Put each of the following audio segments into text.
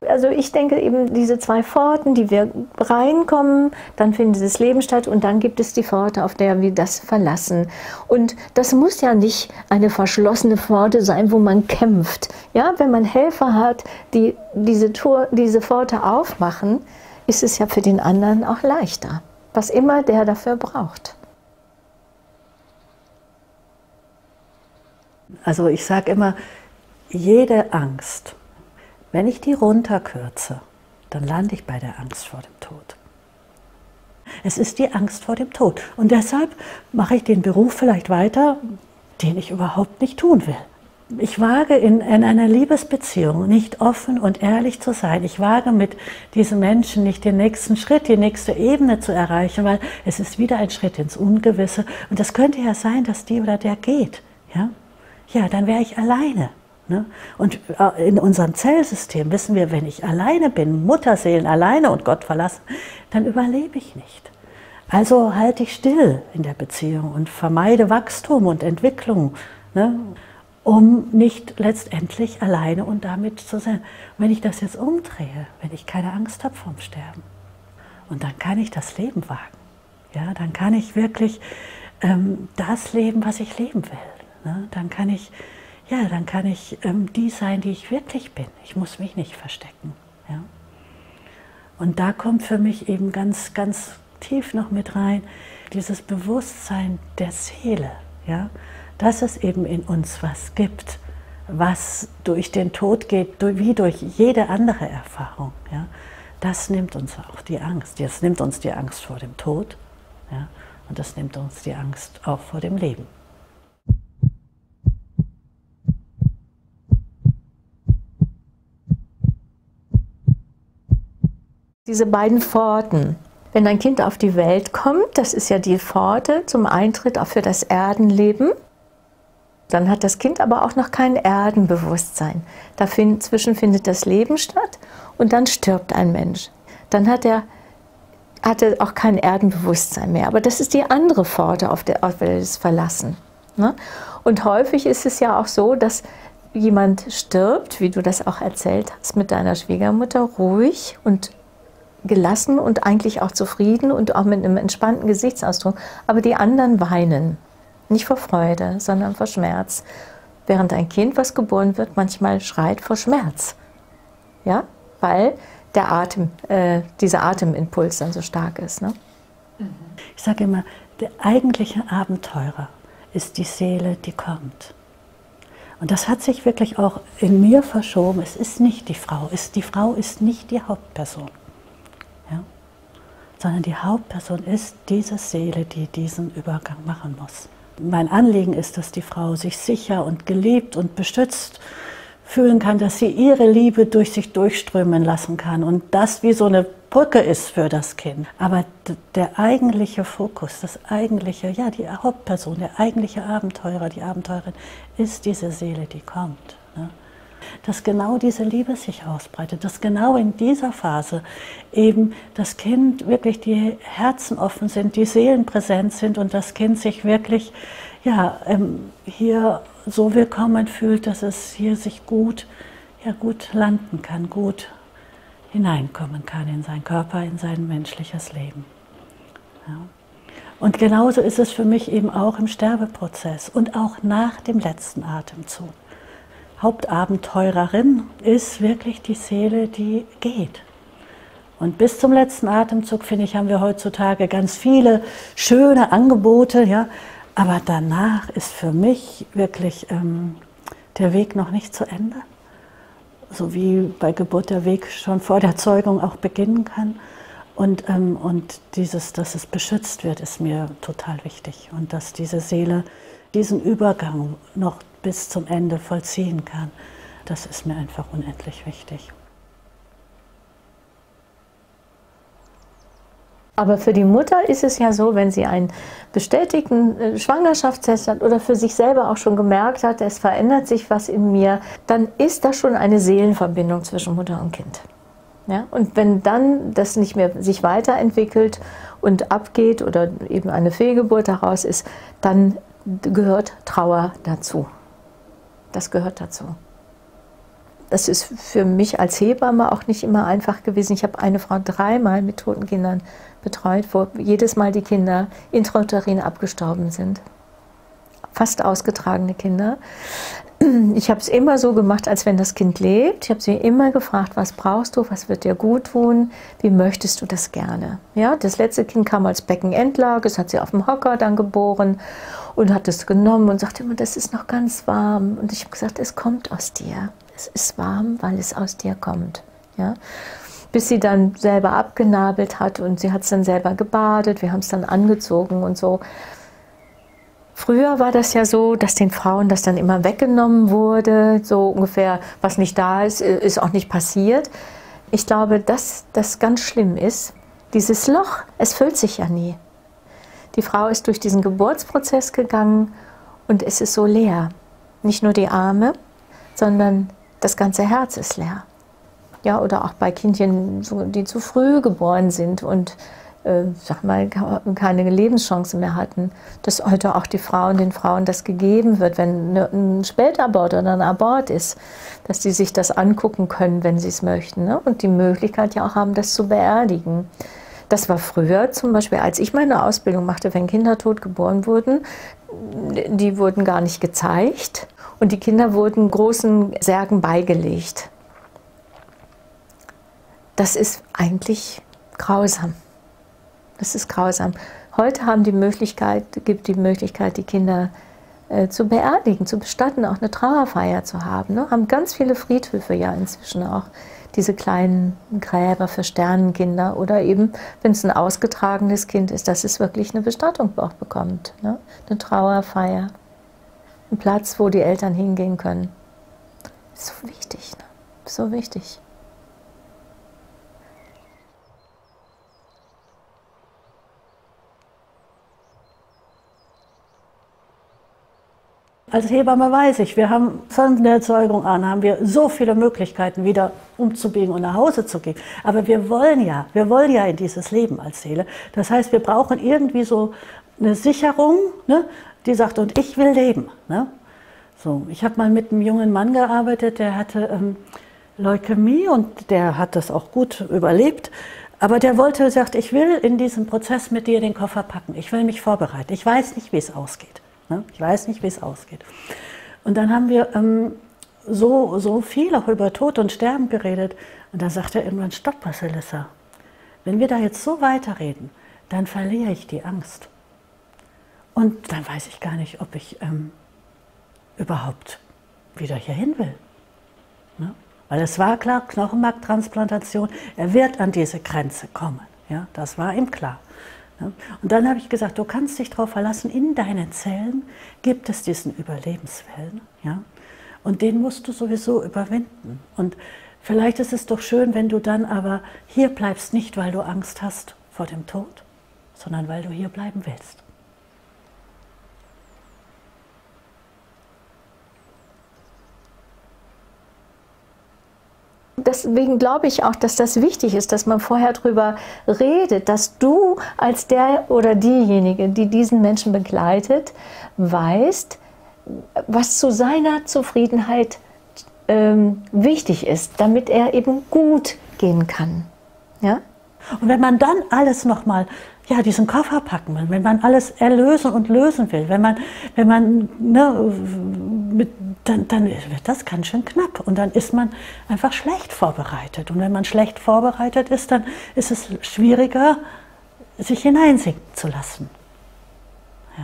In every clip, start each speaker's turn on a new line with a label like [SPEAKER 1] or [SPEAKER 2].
[SPEAKER 1] Also ich denke eben diese zwei Pforten, die wir reinkommen, dann findet das Leben statt und dann gibt es die Pforte, auf der wir das verlassen. Und das muss ja nicht eine verschlossene Pforte sein, wo man kämpft. Ja, wenn man Helfer hat, die diese Pforte aufmachen, ist es ja für den anderen auch leichter, was immer der dafür braucht.
[SPEAKER 2] Also ich sage immer, jede Angst, wenn ich die runterkürze, dann lande ich bei der Angst vor dem Tod. Es ist die Angst vor dem Tod. Und deshalb mache ich den Beruf vielleicht weiter, den ich überhaupt nicht tun will. Ich wage in einer Liebesbeziehung nicht offen und ehrlich zu sein. Ich wage mit diesen Menschen nicht den nächsten Schritt, die nächste Ebene zu erreichen, weil es ist wieder ein Schritt ins Ungewisse. Und das könnte ja sein, dass die oder der geht. Ja, dann wäre ich alleine. Ne? Und in unserem Zellsystem wissen wir, wenn ich alleine bin, Mutterseelen alleine und Gott verlassen, dann überlebe ich nicht. Also halte ich still in der Beziehung und vermeide Wachstum und Entwicklung, ne? Um nicht letztendlich alleine und damit zu sein. Und wenn ich das jetzt umdrehe, wenn ich keine Angst habe vorm Sterben, und dann kann ich das Leben wagen. Ja, dann kann ich wirklich das leben, was ich leben will. Ne? Dann kann ich die sein, die ich wirklich bin. Ich muss mich nicht verstecken. Ja? Und da kommt für mich eben ganz, ganz tief noch mit rein, dieses Bewusstsein der Seele. Ja? Dass es eben in uns was gibt, was durch den Tod geht, wie durch jede andere Erfahrung. Ja? Das nimmt uns auch die Angst. Das nimmt uns die Angst vor dem Tod, ja? Und das nimmt uns die Angst auch vor dem Leben.
[SPEAKER 1] Diese beiden Pforten. Wenn ein Kind auf die Welt kommt, das ist ja die Pforte zum Eintritt auch für das Erdenleben. Dann hat das Kind aber auch noch kein Erdenbewusstsein. Dazwischen findet das Leben statt und dann stirbt ein Mensch. Dann hat er auch kein Erdenbewusstsein mehr. Aber das ist die andere Pforte, auf der wir das verlassen. Ne? Und häufig ist es ja auch so, dass jemand stirbt, wie du das auch erzählt hast, mit deiner Schwiegermutter, ruhig und gelassen und eigentlich auch zufrieden und auch mit einem entspannten Gesichtsausdruck. Aber die anderen weinen. Nicht vor Freude, sondern vor Schmerz. Während ein Kind, was geboren wird, manchmal schreit vor Schmerz. Ja? Weil dieser Atemimpuls dann so stark ist. Ne?
[SPEAKER 2] Ich sage immer, der eigentliche Abenteurer ist die Seele, die kommt. Und das hat sich wirklich auch in mir verschoben. Es ist nicht die Frau. Die Frau ist nicht die Hauptperson. Ja? Sondern die Hauptperson ist diese Seele, die diesen Übergang machen muss. Mein Anliegen ist, dass die Frau sich sicher und geliebt und beschützt fühlen kann, dass sie ihre Liebe durch sich durchströmen lassen kann und das wie so eine Brücke ist für das Kind. Aber der eigentliche Fokus, das eigentliche, ja, die Hauptperson, der eigentliche Abenteurer, die Abenteurerin ist diese Seele, die kommt. Ne? Dass genau diese Liebe sich ausbreitet, dass genau in dieser Phase eben das Kind wirklich die Herzen offen sind, die Seelen präsent sind und das Kind sich wirklich hier so willkommen fühlt, dass es hier sich gut landen kann, gut hineinkommen kann in seinen Körper, in sein menschliches Leben. Ja. Und genauso ist es für mich eben auch im Sterbeprozess und auch nach dem letzten Atemzug. Hauptabenteurerin ist wirklich die Seele, die geht. Und bis zum letzten Atemzug, finde ich, haben wir heutzutage ganz viele schöne Angebote, ja. Aber danach ist für mich wirklich der Weg noch nicht zu Ende. So wie bei Geburt der Weg schon vor der Zeugung auch beginnen kann. Und dass es beschützt wird, ist mir total wichtig. Und dass diese Seele diesen Übergang noch bis zum Ende vollziehen kann, das ist mir einfach unendlich wichtig.
[SPEAKER 1] Aber für die Mutter ist es ja so, wenn sie einen bestätigten Schwangerschaftstest hat oder für sich selber auch schon gemerkt hat, es verändert sich was in mir, dann ist das schon eine Seelenverbindung zwischen Mutter und Kind. Ja? Und wenn dann das nicht mehr sich weiterentwickelt und abgeht oder eben eine Fehlgeburt daraus ist, dann gehört Trauer dazu. Das gehört dazu. Das ist für mich als Hebamme auch nicht immer einfach gewesen. Ich habe eine Frau 3-mal mit toten Kindern betreut, wo jedes Mal die Kinder intrauterin abgestorben sind. Fast ausgetragene Kinder. Ich habe es immer so gemacht, als wenn das Kind lebt. Ich habe sie immer gefragt, was brauchst du, was wird dir gut tun, wie möchtest du das gerne? Ja, das letzte Kind kam als Beckenendlage, das hat sie auf dem Hocker dann geboren und hat es genommen und sagte immer, das ist noch ganz warm. Und ich habe gesagt, es kommt aus dir. Es ist warm, weil es aus dir kommt. Ja? Bis sie dann selber abgenabelt hat und sie hat es dann selber gebadet, wir haben es dann angezogen und so. Früher war das ja so, dass den Frauen das dann immer weggenommen wurde, so ungefähr, was nicht da ist, ist auch nicht passiert. Ich glaube, dass das ganz schlimm ist. Dieses Loch, es füllt sich ja nie. Die Frau ist durch diesen Geburtsprozess gegangen und es ist so leer. Nicht nur die Arme, sondern das ganze Herz ist leer. Ja, oder auch bei Kindchen, die zu früh geboren sind und sag mal, keine Lebenschance mehr hatten, dass heute auch den Frauen das gegeben wird, wenn ein Spätabort oder ein Abort ist, dass die sich das angucken können, wenn sie es möchten, ne? Und die Möglichkeit ja auch haben, das zu beerdigen. Das war früher zum Beispiel, als ich meine Ausbildung machte, wenn Kinder tot geboren wurden, die wurden gar nicht gezeigt und die Kinder wurden großen Särgen beigelegt. Das ist eigentlich grausam. Das ist grausam. Heute gibt die Möglichkeit, die Kinder zu beerdigen, zu bestatten, auch eine Trauerfeier zu haben. Ne? Haben ganz viele Friedhöfe ja inzwischen auch diese kleinen Gräber für Sternenkinder oder eben, wenn es ein ausgetragenes Kind ist, dass es wirklich eine Bestattung auch bekommt. Ne? Eine Trauerfeier, ein Platz, wo die Eltern hingehen können. Das ist so wichtig, ne? So wichtig.
[SPEAKER 2] Als Hebamme weiß ich, wir haben von der Zeugung an, haben wir so viele Möglichkeiten, wieder umzubiegen und nach Hause zu gehen. Aber wir wollen ja in dieses Leben als Seele. Das heißt, wir brauchen irgendwie so eine Sicherung, ne, die sagt, und ich will leben. Ne? So, ich habe mal mit einem jungen Mann gearbeitet, der hatte Leukämie und der hat das auch gut überlebt. Aber der sagt, ich will in diesem Prozess mit dir den Koffer packen. Ich will mich vorbereiten. Ich weiß nicht, wie es ausgeht. Ich weiß nicht, wie es ausgeht. Und dann haben wir so viel auch über Tod und Sterben geredet. Und dann sagt er irgendwann, stopp, Basilissa. Wenn wir da jetzt so weiterreden, dann verliere ich die Angst. Und dann weiß ich gar nicht, ob ich überhaupt wieder hierhin will. Ne? Weil es war klar, Knochenmarktransplantation, er wird an diese Grenze kommen. Ja? Das war ihm klar. Und dann habe ich gesagt, du kannst dich darauf verlassen, in deinen Zellen gibt es diesen Überlebenswillen. Ja? Und den musst du sowieso überwinden. Und vielleicht ist es doch schön, wenn du dann aber hier bleibst, nicht weil du Angst hast vor dem Tod, sondern weil du hier bleiben willst.
[SPEAKER 1] Deswegen glaube ich auch, dass das wichtig ist, dass man vorher darüber redet, dass du als der oder diejenige, die diesen Menschen begleitet, weißt, was zu seiner Zufriedenheit wichtig ist, damit er eben gut gehen kann. Ja?
[SPEAKER 2] Und wenn man dann alles nochmal, ja, diesen Koffer packen will, wenn man alles erlösen und lösen will, wenn man dann wird das ganz schön knapp und dann ist man einfach schlecht vorbereitet. Und wenn man schlecht vorbereitet ist, dann ist es schwieriger, sich hineinsinken zu lassen. Ja?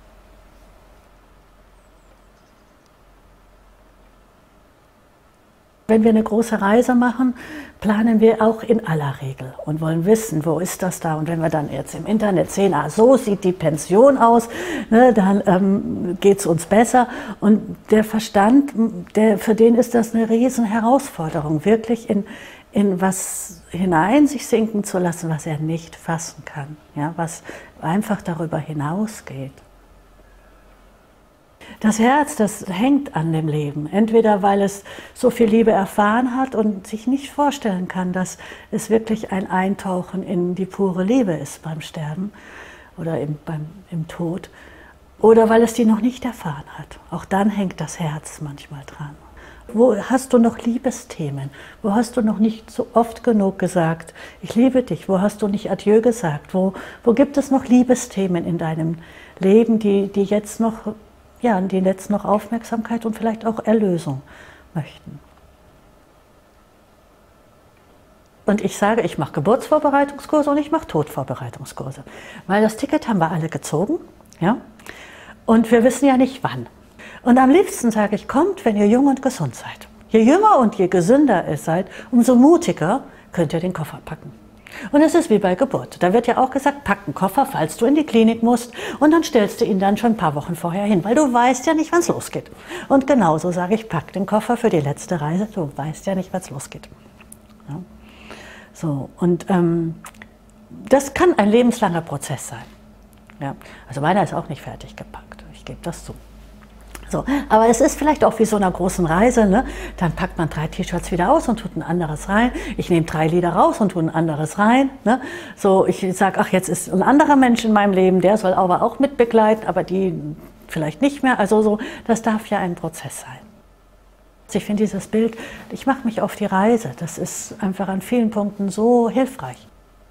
[SPEAKER 2] Wenn wir eine große Reise machen, planen wir auch in aller Regel und wollen wissen, wo ist das da. Und wenn wir dann jetzt im Internet sehen, so sieht die Pension aus, ne, dann geht es uns besser. Und der Verstand, für den ist das eine riesen Herausforderung, wirklich in was hinein sich sinken zu lassen, was er nicht fassen kann, ja, was einfach darüber hinausgeht. Das Herz, das hängt an dem Leben, entweder weil es so viel Liebe erfahren hat und sich nicht vorstellen kann, dass es wirklich ein Eintauchen in die pure Liebe ist beim Sterben oder im Tod, oder weil es die noch nicht erfahren hat. Auch dann hängt das Herz manchmal dran. Wo hast du noch Liebesthemen? Wo hast du noch nicht so oft genug gesagt, ich liebe dich? Wo hast du nicht Adieu gesagt? Wo gibt es noch Liebesthemen in deinem Leben, die jetzt noch Aufmerksamkeit und vielleicht auch Erlösung möchten? Und ich sage, ich mache Geburtsvorbereitungskurse und ich mache Todvorbereitungskurse. Weil das Ticket haben wir alle gezogen, ja? Und wir wissen ja nicht wann. Und am liebsten sage ich, kommt, wenn ihr jung und gesund seid. Je jünger und je gesünder ihr seid, umso mutiger könnt ihr den Koffer packen. Und es ist wie bei Geburt. Da wird ja auch gesagt, pack einen Koffer, falls du in die Klinik musst. Und dann stellst du ihn dann schon ein paar Wochen vorher hin, weil du weißt ja nicht, wann es losgeht. Und genauso sage ich, pack den Koffer für die letzte Reise, du weißt ja nicht, wann es losgeht. Ja. So, und das kann ein lebenslanger Prozess sein. Ja. Also meiner ist auch nicht fertig gepackt, ich gebe das zu. So, aber es ist vielleicht auch wie so einer großen Reise, ne? Dann packt man 3 T-Shirts wieder aus und tut ein anderes rein. Ich nehme 3 Lieder raus und tue ein anderes rein. Ne? So, ich sage, ach, jetzt ist ein anderer Mensch in meinem Leben, der soll aber auch mitbegleiten, aber die vielleicht nicht mehr. Also so, das darf ja ein Prozess sein. Ich finde dieses Bild, ich mache mich auf die Reise, das ist einfach an vielen Punkten so hilfreich.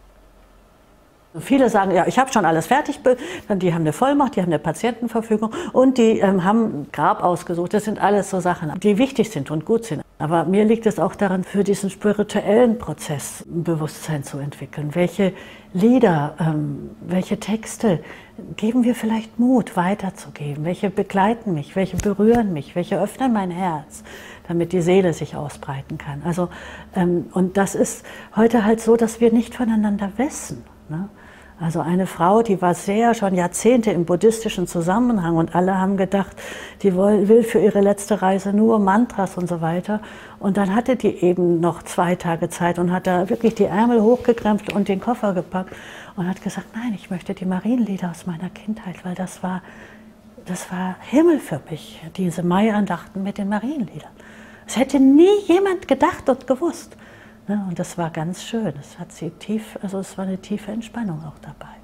[SPEAKER 2] Viele sagen, ja, ich habe schon alles fertig, die haben eine Vollmacht, die haben eine Patientenverfügung und die haben ein Grab ausgesucht. Das sind alles so Sachen, die wichtig sind und gut sind. Aber mir liegt es auch daran, für diesen spirituellen Prozess ein Bewusstsein zu entwickeln. Welche Lieder, welche Texte geben wir vielleicht Mut weiterzugeben? Welche begleiten mich, welche berühren mich, welche öffnen mein Herz, damit die Seele sich ausbreiten kann. Also, und das ist heute halt so, dass wir nicht voneinander wissen. Ne? Also eine Frau, die war schon Jahrzehnte im buddhistischen Zusammenhang und alle haben gedacht, die will für ihre letzte Reise nur Mantras und so weiter. Und dann hatte die eben noch 2 Tage Zeit und hat da wirklich die Ärmel hochgekrempelt und den Koffer gepackt und hat gesagt, nein, ich möchte die Marienlieder aus meiner Kindheit, weil das war Himmel für mich, diese Mai-Andachten mit den Marienliedern. Das hätte nie jemand gedacht und gewusst. Ja, und das war ganz schön. Es hat sie es war eine tiefe Entspannung auch dabei.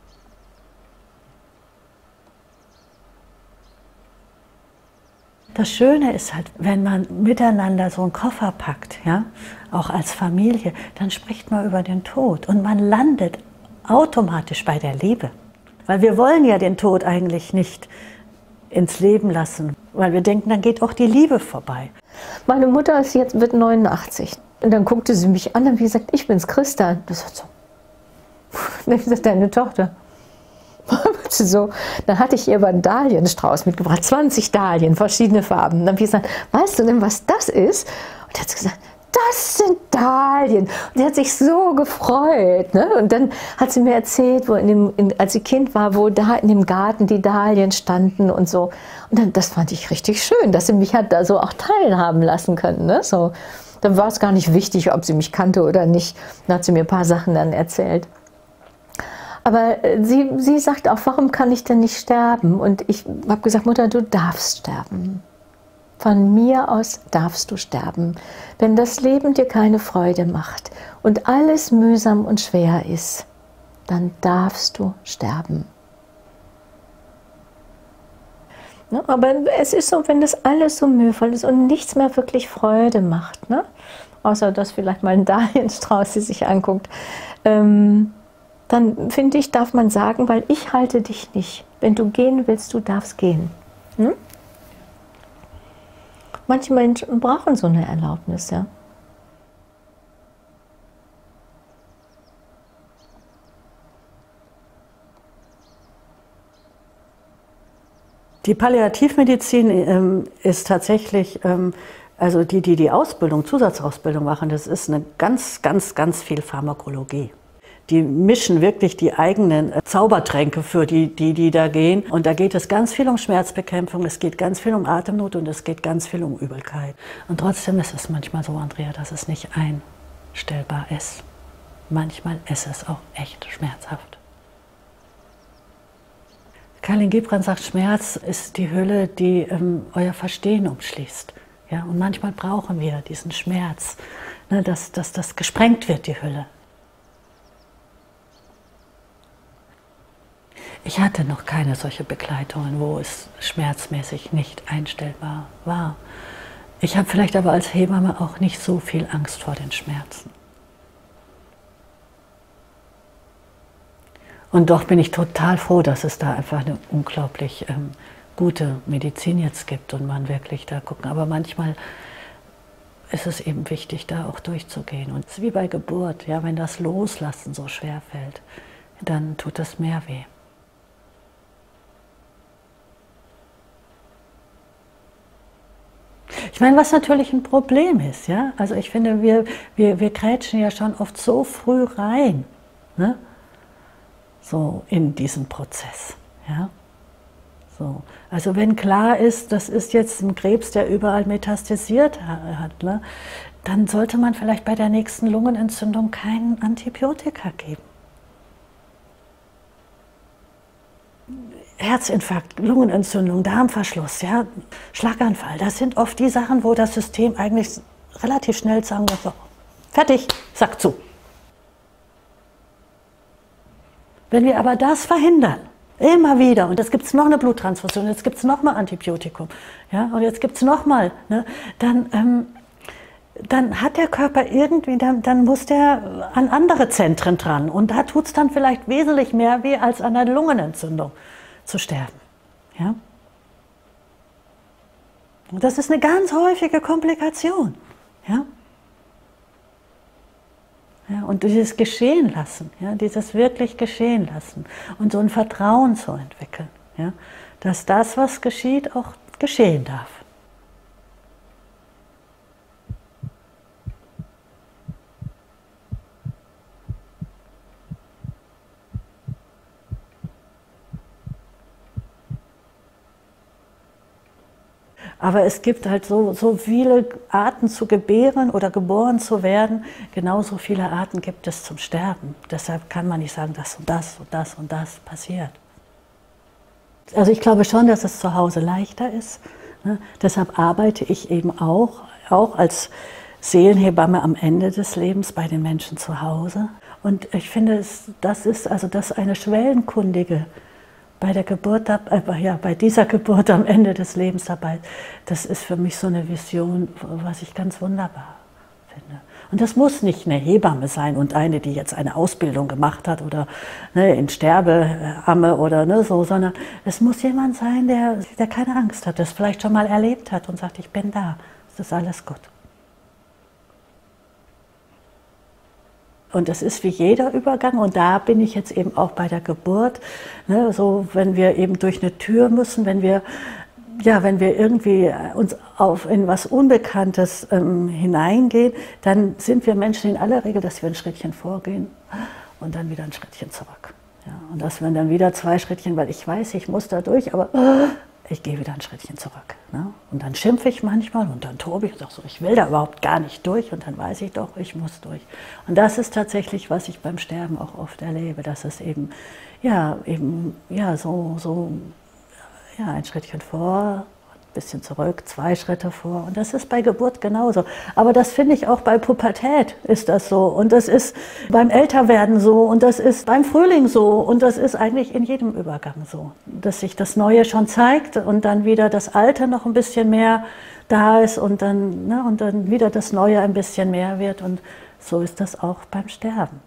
[SPEAKER 2] Das Schöne ist halt, wenn man miteinander so einen Koffer packt, ja, auch als Familie, dann spricht man über den Tod und man landet automatisch bei der Liebe. Weil wir wollen ja den Tod eigentlich nicht ins Leben lassen, weil wir denken, dann geht auch die Liebe vorbei.
[SPEAKER 1] Meine Mutter wird 89. Und dann guckte sie mich an und wie gesagt, ich bin's, Christa. Das war so. Dann habe ich gesagt, deine Tochter. So. Dann hatte ich ihr aber einen Dahlienstrauß mitgebracht, 20 Dahlien, verschiedene Farben. Dann habe ich gesagt, weißt du denn, was das ist? Und dann hat sie gesagt, das sind Dahlien. Und sie hat sich so gefreut. Ne? Und dann hat sie mir erzählt, als sie Kind war, wo da in dem Garten die Dahlien standen und so. Und dann, das fand ich richtig schön, dass sie mich hat da so auch teilhaben lassen können. Ne? So. Dann war es gar nicht wichtig, ob sie mich kannte oder nicht. Dann hat sie mir ein paar Sachen dann erzählt. Aber sie sagt auch, warum kann ich denn nicht sterben? Und ich habe gesagt, Mutter, du darfst sterben. Von mir aus darfst du sterben. Wenn das Leben dir keine Freude macht und alles mühsam und schwer ist, dann darfst du sterben. Ne? Aber es ist so, wenn das alles so mühevoll ist und nichts mehr wirklich Freude macht, ne? Außer dass vielleicht mal ein Dahlienstrauß sie sich anguckt, dann finde ich, darf man sagen, weil ich halte dich nicht. Wenn du gehen willst, du darfst gehen. Hm? Manche Menschen brauchen so eine Erlaubnis, ja.
[SPEAKER 2] Die Palliativmedizin ist tatsächlich, also die Ausbildung, Zusatzausbildung machen, das ist eine ganz viel Pharmakologie. Die mischen wirklich die eigenen Zaubertränke für die da gehen. Und da geht es ganz viel um Schmerzbekämpfung, es geht ganz viel um Atemnot und es geht ganz viel um Übelkeit. Und trotzdem ist es manchmal so, Andrea, dass es nicht einstellbar ist. Manchmal ist es auch echt schmerzhaft. Khalil Gibran sagt, Schmerz ist die Hülle, die euer Verstehen umschließt. Ja, und manchmal brauchen wir diesen Schmerz, ne, dass das gesprengt wird, die Hülle. Ich hatte noch keine solche Begleitungen, wo es schmerzmäßig nicht einstellbar war. Ich habe vielleicht aber als Hebamme auch nicht so viel Angst vor den Schmerzen. Und doch bin ich total froh, dass es da einfach eine unglaublich gute Medizin jetzt gibt und man wirklich da gucken. Aber manchmal ist es eben wichtig, da auch durchzugehen. Und es ist wie bei Geburt, ja, wenn das Loslassen so schwer fällt, dann tut es mehr weh. Ich meine, was natürlich ein Problem ist, ja, also ich finde, wir grätschen ja schon oft so früh rein, ne? So in diesen Prozess, ja. So. Also wenn klar ist, das ist jetzt ein Krebs, der überall metastasiert hat, ne, dann sollte man vielleicht bei der nächsten Lungenentzündung kein Antibiotika geben. Herzinfarkt, Lungenentzündung, Darmverschluss, ja, Schlaganfall, das sind oft die Sachen, wo das System eigentlich relativ schnell sagen muss, so, fertig, Sack zu. Wenn wir aber das verhindern, immer wieder, und jetzt gibt es noch eine Bluttransfusion, jetzt gibt es nochmal Antibiotikum, ja, und jetzt gibt es nochmal, ne, dann hat der Körper irgendwie, dann muss der an andere Zentren dran. Und da tut es dann vielleicht wesentlich mehr weh, als an einer Lungenentzündung zu sterben. Ja? Und das ist eine ganz häufige Komplikation. Ja? Ja, und dieses Geschehen lassen, ja, dieses wirklich geschehen lassen und so ein Vertrauen zu entwickeln, ja, dass das, was geschieht, auch geschehen darf. Aber es gibt halt so viele Arten zu gebären oder geboren zu werden, genauso viele Arten gibt es zum Sterben. Deshalb kann man nicht sagen, das und das und das und das passiert. Also ich glaube schon, dass es zu Hause leichter ist. Ne? Deshalb arbeite ich eben auch als Seelenhebamme am Ende des Lebens bei den Menschen zu Hause. Und ich finde, das ist eine Schwellenkundige bei der Geburt, bei dieser Geburt am Ende des Lebens dabei, das ist für mich so eine Vision, was ich ganz wunderbar finde. Und das muss nicht eine Hebamme sein und eine, die jetzt eine Ausbildung gemacht hat oder ne, in Sterbeamme oder ne, so, sondern es muss jemand sein, der keine Angst hat, das vielleicht schon mal erlebt hat und sagt, ich bin da, es ist alles gut. Und das ist wie jeder Übergang und da bin ich jetzt eben auch bei der Geburt, ne, so wenn wir eben durch eine Tür müssen, wenn wir irgendwie uns in was Unbekanntes hineingehen, dann sind wir Menschen in aller Regel, dass wir ein Schrittchen vorgehen und dann wieder ein Schrittchen zurück. Ja, und dass wir dann wieder 2 Schrittchen, weil ich weiß, ich muss da durch, aber ich gehe wieder ein Schrittchen zurück. Ne? Und dann schimpfe ich manchmal und dann tobe ich und sage so, ich will da überhaupt gar nicht durch und dann weiß ich doch, ich muss durch. Und das ist tatsächlich, was ich beim Sterben auch oft erlebe, dass es eben ein Schrittchen vor, ein bisschen zurück, 2 Schritte vor. Und das ist bei Geburt genauso. Aber das finde ich auch bei Pubertät ist das so. Und das ist beim Älterwerden so. Und das ist beim Frühling so. Und das ist eigentlich in jedem Übergang so. Dass sich das Neue schon zeigt und dann wieder das Alte noch ein bisschen mehr da ist und dann wieder das Neue ein bisschen mehr wird. Und so ist das auch beim Sterben.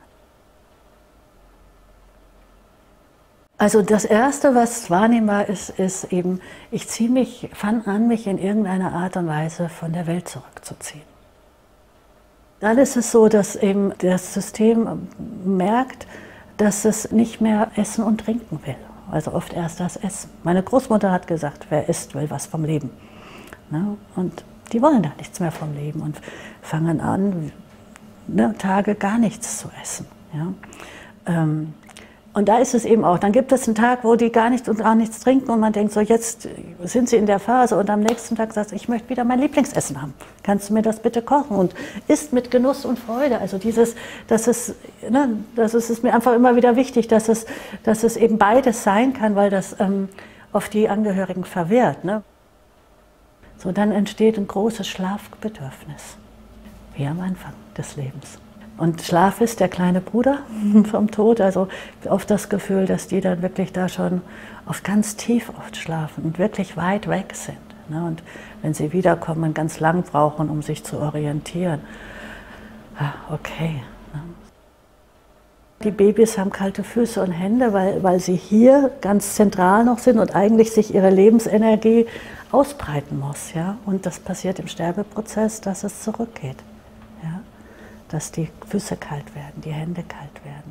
[SPEAKER 2] Also das Erste, was wahrnehmbar ist eben, ich fange an, mich in irgendeiner Art und Weise von der Welt zurückzuziehen. Dann ist es so, dass eben das System merkt, dass es nicht mehr essen und trinken will. Also oft erst das Essen. Meine Großmutter hat gesagt, wer isst, will was vom Leben. Ne? Und die wollen da nichts mehr vom Leben und fangen an, Tage gar nichts zu essen. Ja? Und da ist es eben auch, dann gibt es einen Tag, wo die gar nichts trinken und man denkt so, jetzt sind sie in der Phase und am nächsten Tag sagt, ich möchte wieder mein Lieblingsessen haben. Kannst du mir das bitte kochen? Und isst mit Genuss und Freude. Also das ist mir einfach immer wieder wichtig, dass es eben beides sein kann, weil das oft die Angehörigen verwirrt. Ne? So, dann entsteht ein großes Schlafbedürfnis, wie am Anfang des Lebens. Und Schlaf ist der kleine Bruder vom Tod, also oft das Gefühl, dass die dann wirklich da schon ganz tief oft schlafen und wirklich weit weg sind. Ne? Und wenn sie wiederkommen, ganz lang brauchen, um sich zu orientieren. Okay. Ne? Die Babys haben kalte Füße und Hände, weil sie hier ganz zentral noch sind und eigentlich sich ihre Lebensenergie ausbreiten muss. Ja? Und das passiert im Sterbeprozess, dass es zurückgeht. Ja? Dass die Füße kalt werden, die Hände kalt werden.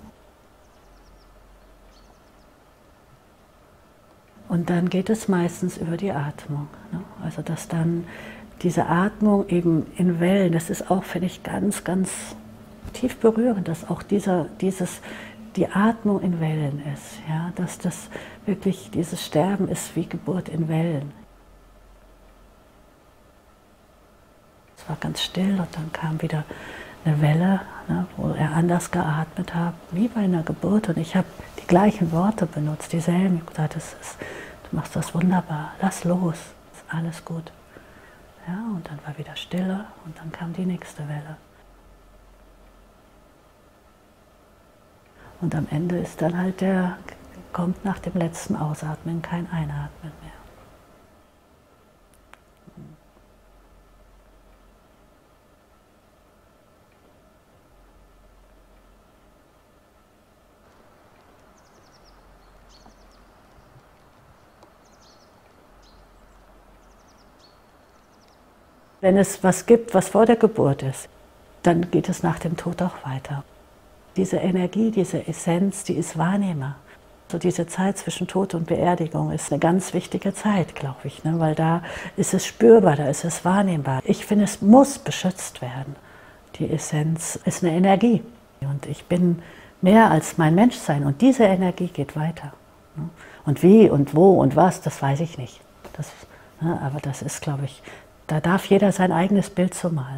[SPEAKER 2] Und dann geht es meistens über die Atmung. Ne? Also dass dann diese Atmung eben in Wellen, das ist auch, finde ich, ganz, ganz tief berührend, dass auch die Atmung in Wellen ist. Ja? Dass das wirklich, dieses Sterben ist wie Geburt in Wellen. Es war ganz still und dann kam wieder eine Welle, ne, wo er anders geatmet hat, wie bei einer Geburt. Und ich habe die gleichen Worte benutzt, dieselben. Ich habe gesagt, du machst das wunderbar, lass los, ist alles gut. Ja, und dann war wieder Stille und dann kam die nächste Welle. Und am Ende ist dann halt kommt nach dem letzten Ausatmen kein Einatmen mehr. Wenn es was gibt, was vor der Geburt ist, dann geht es nach dem Tod auch weiter. Diese Energie, diese Essenz, die ist wahrnehmbar. So diese Zeit zwischen Tod und Beerdigung ist eine ganz wichtige Zeit, glaube ich, ne? Weil da ist es spürbar, da ist es wahrnehmbar. Ich finde, es muss beschützt werden. Die Essenz ist eine Energie und ich bin mehr als mein Menschsein und diese Energie geht weiter. Ne? Und wie und wo und was, das weiß ich nicht. Aber das ist, glaube ich, da darf jeder sein eigenes Bild zu malen.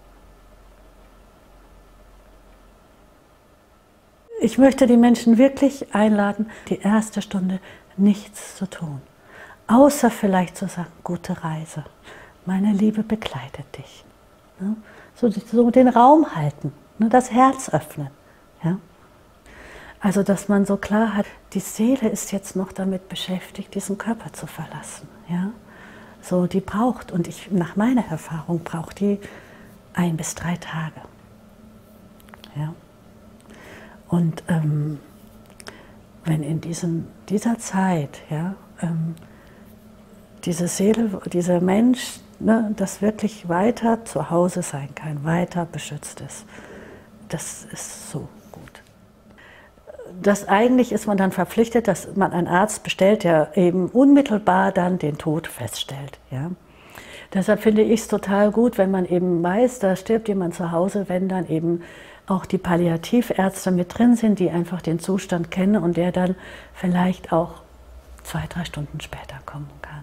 [SPEAKER 2] Ich möchte die Menschen wirklich einladen, die erste Stunde nichts zu tun. Außer vielleicht zu sagen, gute Reise, meine Liebe begleitet dich. So den Raum halten, das Herz öffnen. Ja? Also, dass man so klar hat, die Seele ist jetzt noch damit beschäftigt, diesen Körper zu verlassen. Ja? So, die braucht, und nach meiner Erfahrung braucht die 1 bis 3 Tage. Ja? Und wenn in dieser Zeit, ja, diese Seele, dieser Mensch, ne, das wirklich weiter zu Hause sein kann, weiter beschützt ist, das ist so gut. Eigentlich ist man dann verpflichtet, dass man einen Arzt bestellt, der eben unmittelbar dann den Tod feststellt. Ja? Deshalb finde ich es total gut, wenn man eben weiß, da stirbt jemand zu Hause, wenn dann eben auch die Palliativärzte mit drin sind, die einfach den Zustand kennen und der dann vielleicht auch 2, 3 Stunden später kommen kann.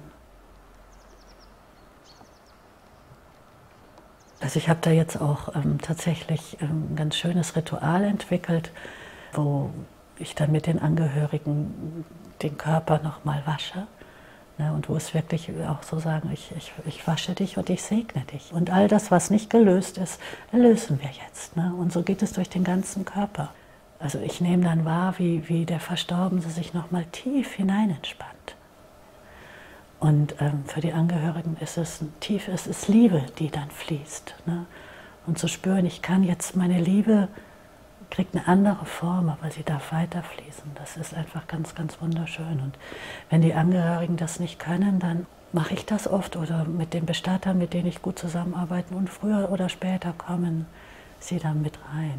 [SPEAKER 2] Also ich habe da jetzt auch tatsächlich ein ganz schönes Ritual entwickelt, wo ich dann mit den Angehörigen den Körper nochmal wasche. Ne, und wo es wirklich auch so sagen, ich wasche dich und ich segne dich. Und all das, was nicht gelöst ist, lösen wir jetzt. Ne? Und so geht es durch den ganzen Körper. Also ich nehme dann wahr, wie der Verstorbene sich nochmal tief hinein entspannt. Und für die Angehörigen ist es es ist Liebe, die dann fließt. Ne? Und zu spüren, ich kann jetzt meine Liebe, kriegt eine andere Form, aber sie darf weiterfließen. Das ist einfach ganz, ganz wunderschön. Und wenn die Angehörigen das nicht können, dann mache ich das oft oder mit den Bestattern, mit denen ich gut zusammenarbeite und früher oder später kommen sie dann mit rein.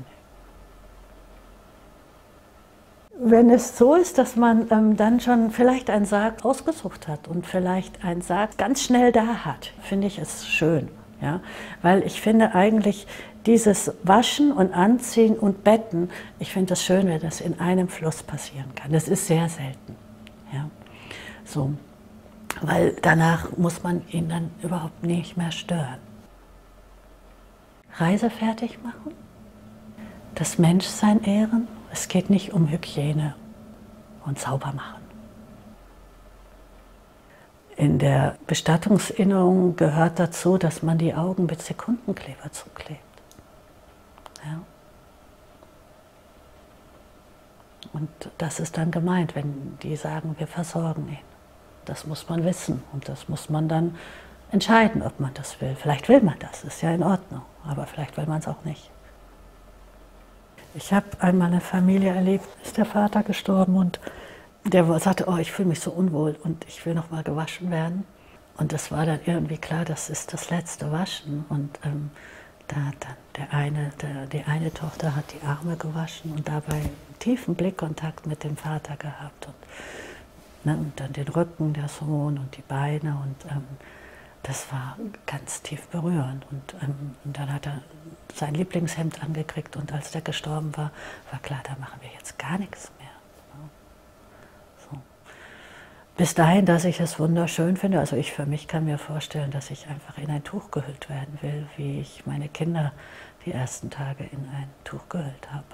[SPEAKER 2] Wenn es so ist, dass man dann schon vielleicht einen Sarg ausgesucht hat und vielleicht einen Sarg ganz schnell da hat, finde ich es schön. Ja? Weil ich finde eigentlich dieses Waschen und Anziehen und Betten, ich finde es schön, wenn das in einem Fluss passieren kann. Das ist sehr selten. Ja? So. Weil danach muss man ihn dann überhaupt nicht mehr stören. Reise fertig machen, das Menschsein ehren. Es geht nicht um Hygiene und sauber machen. In der Bestattungsinnung gehört dazu, dass man die Augen mit Sekundenkleber zuklebt. Ja. Und das ist dann gemeint, wenn die sagen, wir versorgen ihn. das muss man wissen und das muss man dann entscheiden, ob man das will. Vielleicht will man das, ist ja in Ordnung, aber vielleicht will man es auch nicht. Ich habe einmal eine Familie erlebt, ist der Vater gestorben und der sagte, oh, ich fühle mich so unwohl und ich will noch mal gewaschen werden. Und das war dann irgendwie klar, das ist das letzte Waschen. Und die eine Tochter hat die Arme gewaschen und dabei einen tiefen Blickkontakt mit dem Vater gehabt. Und dann den Rücken der Sohn und die Beine. Und das war ganz tief berührend. Und dann hat er sein Lieblingshemd angekriegt und als der gestorben war, war klar, da machen wir jetzt gar nichts mehr. So. Bis dahin, dass ich es wunderschön finde, also ich für mich kann mir vorstellen, dass ich einfach in ein Tuch gehüllt werden will, wie ich meine Kinder die ersten Tage in ein Tuch gehüllt habe.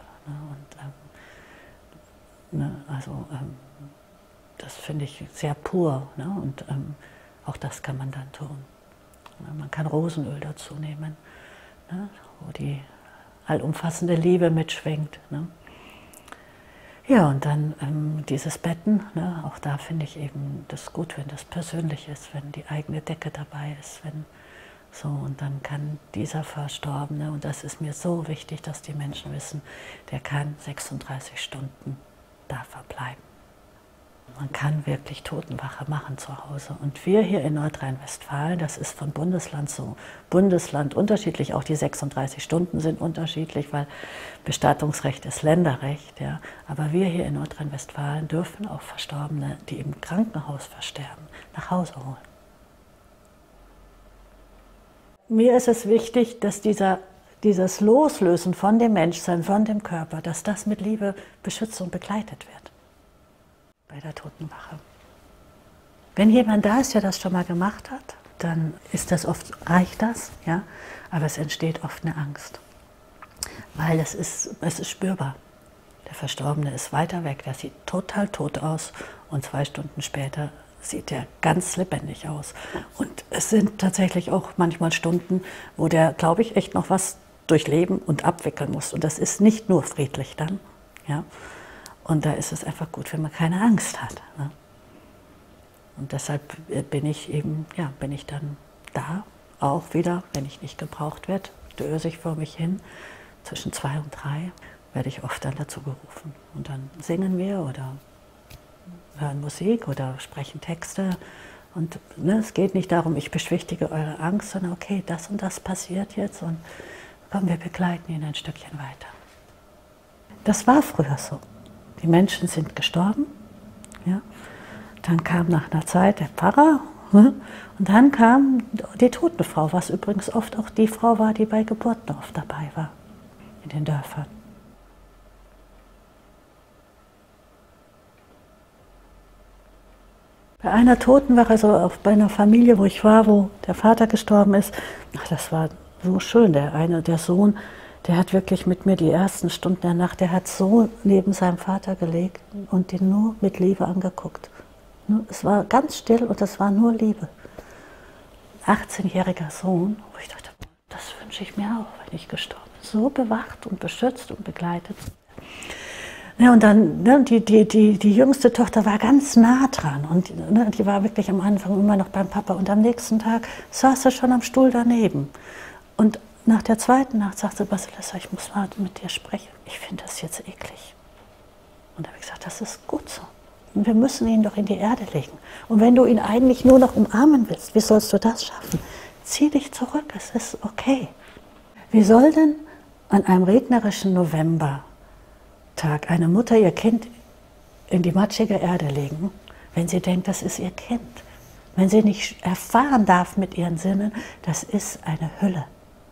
[SPEAKER 2] Das finde ich sehr pur, ne? Und auch das kann man dann tun. Man kann Rosenöl dazu nehmen, ne? Wo die allumfassende Liebe mitschwingt. Ne? Ja, und dann dieses Betten, ne? Auch da finde ich eben das gut, wenn das persönlich ist, wenn die eigene Decke dabei ist, und dann kann dieser Verstorbene, und das ist mir so wichtig, dass die Menschen wissen, der kann 36 Stunden da verbleiben. Man kann wirklich Totenwache machen zu Hause. Und wir hier in Nordrhein-Westfalen, das ist von Bundesland zu Bundesland unterschiedlich, auch die 36 Stunden sind unterschiedlich, weil Bestattungsrecht ist Länderrecht. Ja. Aber wir hier in Nordrhein-Westfalen dürfen auch Verstorbene, die im Krankenhaus versterben, nach Hause holen. Mir ist es wichtig, dass dieses Loslösen von dem Menschsein, von dem Körper, dass das mit Liebe beschützt und begleitet wird. Bei der Totenwache. Wenn jemand da ist, der das schon mal gemacht hat, dann reicht das, ja, aber es entsteht oft eine Angst, weil es ist spürbar. Der Verstorbene ist weiter weg, der sieht total tot aus und 2 Stunden später sieht er ganz lebendig aus. Und es sind tatsächlich auch manchmal Stunden, wo der, glaube ich, echt noch was durchleben und abwickeln muss. Und das ist nicht nur friedlich dann, ja. Und da ist es einfach gut, wenn man keine Angst hat. Ne? Und deshalb bin ich dann da, auch wieder, wenn ich nicht gebraucht werde, döse ich vor mich hin. Zwischen 2 und 3 werde ich oft dann dazu gerufen. Und dann singen wir oder hören Musik oder sprechen Texte. Und ne, es geht nicht darum, ich beschwichtige eure Angst, sondern okay, das und das passiert jetzt und komm, wir begleiten ihn ein Stückchen weiter. Das war früher so. Die Menschen sind gestorben, ja. Dann kam nach einer Zeit der Pfarrer, und dann kam die Totenfrau, was übrigens oft auch die Frau war, die bei Geburten oft dabei war, in den Dörfern. Bei einer Totenwache, also auch bei einer Familie, wo ich war, wo der Vater gestorben ist, das war so schön, der Sohn, der hat wirklich mit mir die ersten Stunden der Nacht, der hat so neben seinem Vater gelegt und ihn nur mit Liebe angeguckt. Es war ganz still und es war nur Liebe. 18-jähriger Sohn, wo ich dachte, das wünsche ich mir auch, wenn ich gestorben bin. So bewacht und beschützt und begleitet. Ja, und dann, ne, die jüngste Tochter war ganz nah dran und ne, die war wirklich am Anfang immer noch beim Papa und am nächsten Tag saß sie schon am Stuhl daneben. Und nach der zweiten Nacht sagte Basilessa, ich muss mal mit dir sprechen. Ich finde das jetzt eklig. Und da habe ich gesagt, das ist gut so. Und wir müssen ihn doch in die Erde legen. Und wenn du ihn eigentlich nur noch umarmen willst, wie sollst du das schaffen? Zieh dich zurück, es ist okay. Wie soll denn an einem regnerischen Novembertag eine Mutter ihr Kind in die matschige Erde legen, wenn sie denkt, das ist ihr Kind? Wenn sie nicht erfahren darf mit ihren Sinnen, das ist eine Hülle.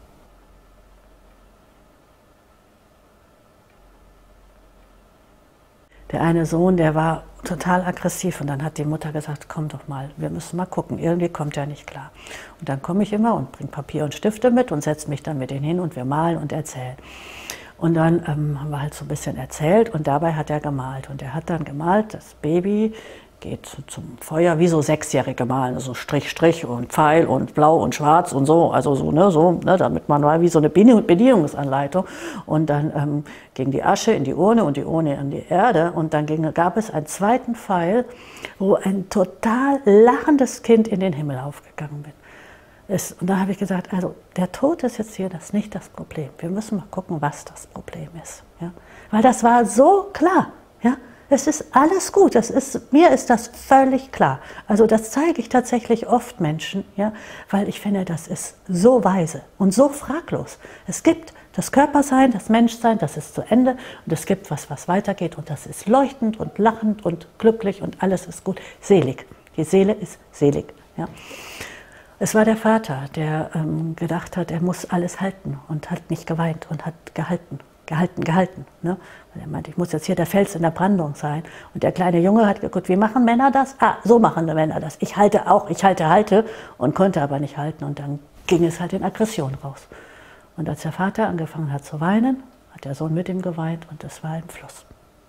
[SPEAKER 2] Der eine Sohn, der war total aggressiv und dann hat die Mutter gesagt, komm doch mal, wir müssen mal gucken, irgendwie kommt er nicht klar. Und dann komme ich immer und bringe Papier und Stifte mit und setze mich dann mit ihm hin und wir malen und erzählen. Und dann haben wir halt so ein bisschen erzählt und dabei hat er gemalt. Und er hat dann gemalt, das Baby geht zum Feuer, wie so Sechsjährige malen, so Strich, Strich und Pfeil und Blau und Schwarz und so, also so, ne, damit man war wie so eine Bedienungsanleitung. Und dann ging die Asche in die Urne und die Urne in die Erde und dann gab es einen zweiten Pfeil, wo ein total lachendes Kind in den Himmel aufgegangen ist. Und da habe ich gesagt, also der Tod ist jetzt hier nicht das Problem. Wir müssen mal gucken, was das Problem ist. Ja? Weil das war so klar. Ja? Es ist alles gut, mir ist das völlig klar. Also das zeige ich tatsächlich oft Menschen, ja, weil ich finde, das ist so weise und so fraglos. Es gibt das Körpersein, das Menschsein, das ist zu Ende und es gibt was weitergeht und das ist leuchtend und lachend und glücklich und alles ist gut, selig. Die Seele ist selig. Ja. Es war der Vater, der gedacht hat, er muss alles halten und hat nicht geweint und hat gehalten. Ne? Er meinte, ich muss jetzt hier der Fels in der Brandung sein. Und der kleine Junge hat geguckt, wie machen Männer das? Ah, so machen die Männer das. Ich halte auch, ich halte und konnte aber nicht halten. Und dann ging es halt in Aggression raus. Und als der Vater angefangen hat zu weinen, hat der Sohn mit ihm geweint und es war ein Fluss.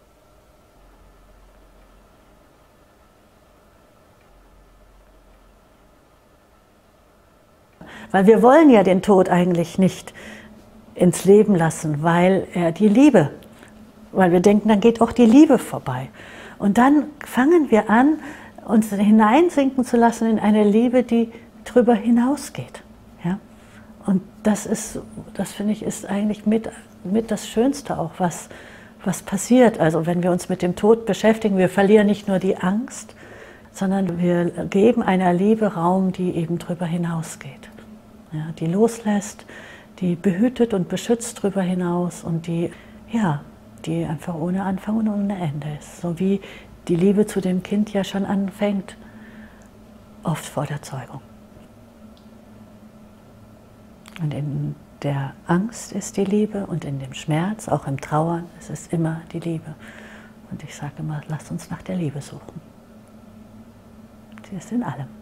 [SPEAKER 2] Weil wir wollen ja den Tod eigentlich nicht ins Leben lassen, weil wir denken, dann geht auch die Liebe vorbei. Und dann fangen wir an, uns hineinsinken zu lassen in eine Liebe, die darüber hinausgeht. Ja? Und das finde ich, ist eigentlich mit das Schönste auch, was passiert. Also wenn wir uns mit dem Tod beschäftigen, wir verlieren nicht nur die Angst, sondern wir geben einer Liebe Raum, die eben darüber hinausgeht. Ja, die loslässt, die behütet und beschützt darüber hinaus und die einfach ohne Anfang und ohne Ende ist. So wie die Liebe zu dem Kind ja schon anfängt, oft vor der Zeugung. Und in der Angst ist die Liebe und in dem Schmerz, auch im Trauern, ist es immer die Liebe. Und ich sage immer, lasst uns nach der Liebe suchen. Sie ist in allem.